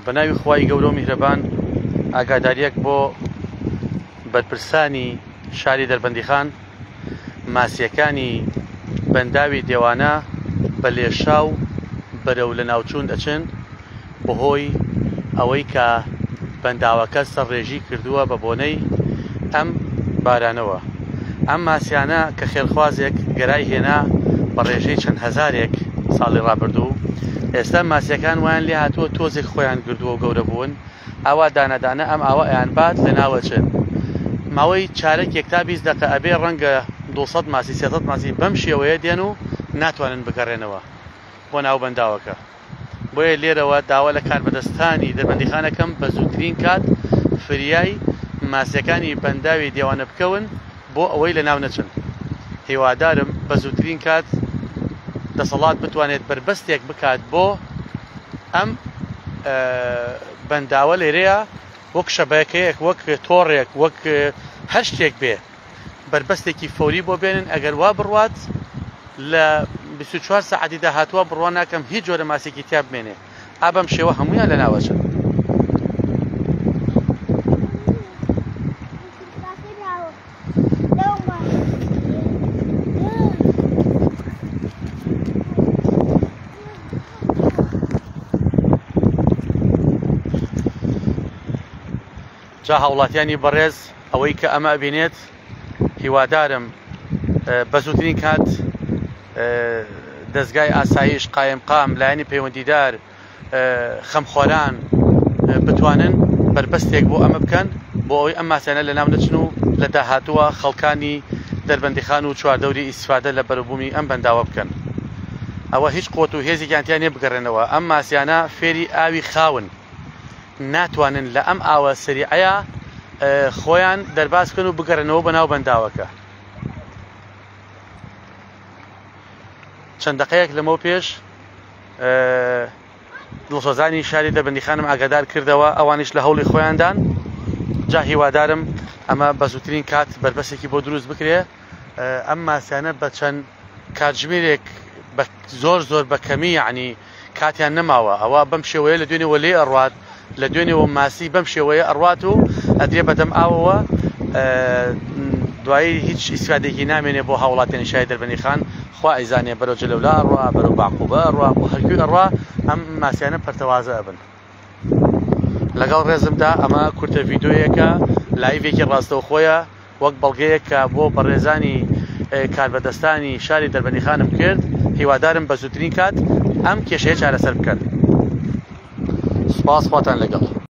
بەناوی خوای گەورە و میهرەبان ئاگاداریەک بۆ بەرپرسانی شاری دەربەندیخان ماسیەکانی بەنداوی دێوانە بە لێشاو بەرەو لە ناوچوون دەچن بەهۆی ئەوەی کە بەنداوەکە سەرڕێژی کردووە بە بۆنەی ئەم بارانەوە. ئەم ماسیانە کە خێرخوازێک گەرای هێنا بە ڕێژەی چەند هەزارێک ساڵی ڕابردوو، ئێستا ماسیەکان وایان لێ هاتووە تۆزێک خۆیان گردووە و گەورە بوون، ئاوا دانەدانە ئەم ئاوە ئەیان بات لە ناوەچن. ماوەی چارەکێک تا 20 دقیقە ئەبێ ڕەنگە 200 ماسی 300 ماسی بەم شێوەیە دێن و ناتوانن بگەڕێنەوە بۆ ناو بەنداوەکە. بۆیە لێرەوە داوا لە کاربەدەستانی دەربەندیخانەکەم بە زووترین کات فریای ماسیەکانی بەنداوی دێوانە بکەون بۆ ئەوەی لە ناو نەچن. هیوادارم بە زووترین کات دەسەڵات بتوانێت بربەستێک بکات بۆ ئەم بەنداوە لێرەیە، وەک شەبەکەیەک، وەک تۆڕێک، وەک هەر شتێک بێ بربەستێکی فەوری بۆ بێنن. ئەگەر وا بڕوات لە 24 ساعتی داهاتوە بڕوان ناکەم هیچ جۆرە ماسێکی تیا بمێنێ. ئابەم شێوە هەمویان لە ناوەچن. جا هاوڵاتیانی بەڕێز ئەوەی کە ئەمە ئەبینێت، هیوادارم بە زووترین کات دەستگای ئاسایش قایمقام لایەنی پەیوەندیدار خەمخۆران بتوانن بربەستێک بۆ ئەمە بکەن بۆ ئەوەی ئەم ماسیانە لە ناو نەچن و لە داهاتووە خەڵکانی دەربەندیخان و چواردەوری ئیسفادە لە بەروبوومی ئەم بەنداوە بکەن. ئەوە هیچ قوت و هێزێکیان تیان نێ بگەڕێنەوە. ئەم ماسیانە فێری ئاوی خاون ناتوانن لە ئەم ئاوە سریعەیە خۆیان دەرباز بکەن و بگەڕێنەوە بە ناو بەنداوەکە. چەند دقەیەک لەمەوە پێش دڵسۆزانی شاری دەربەندیخانم ئاگادار کردەوە، ئەوانیش لە هەوڵی خۆیاندان. جا هیوادارم ئەمە بە زووترین کات بربەستێکی بۆ دروست بکرێ. ئەم ماسیانە بە چەند کاتژمێرێک زۆر بە کەمی، یعنی کاتیان نەماوە، ئەوە بەم شێوەیە لە دوێنێەوە لێ ئەڕوات، لە دوێنێەوە ماسی بەم شێوەیە ئەڕوات و ئەدرێ بەدەم ئاوەوە دوایی هیچ ئیسفادێکی نامێنێ بۆ هاوڵاتیانی شاری دەربەندیخان. خوا ئەیزانێ بەرەو جەلەولا ئەڕوا، بەرەو باقوبە ئەڕوا، بۆ هەرگوێ ئەڕوا، ئەم ماسیانە پەرتەوازە ئەبن. لەگەڵ ڕێزمدا ئەمە کورتە ڤیدۆیەکە لایڤێکی ڕاستەوخۆیە وەک بەڵگەیەکە بۆ بەڕێزانی کاربەدەستانی شاری دەربەندیخانم کرد. هیوادارم بە زووترین کات ئەم کێشەیە چارەسەر بکەن. سوپاس، خواتان لەگەڵ.